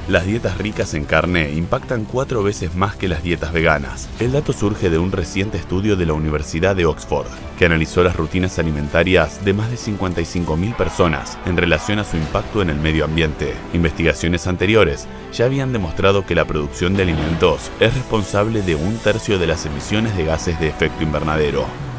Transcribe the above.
Las dietas ricas en carne impactan 4 veces más que las dietas veganas. El dato surge de un reciente estudio de la Universidad de Oxford, que analizó las rutinas alimentarias de más de 55.000 personas en relación a su impacto en el medio ambiente. Investigaciones anteriores ya habían demostrado que la producción de alimentos es responsable de 1/3 de las emisiones de gases de efecto invernadero.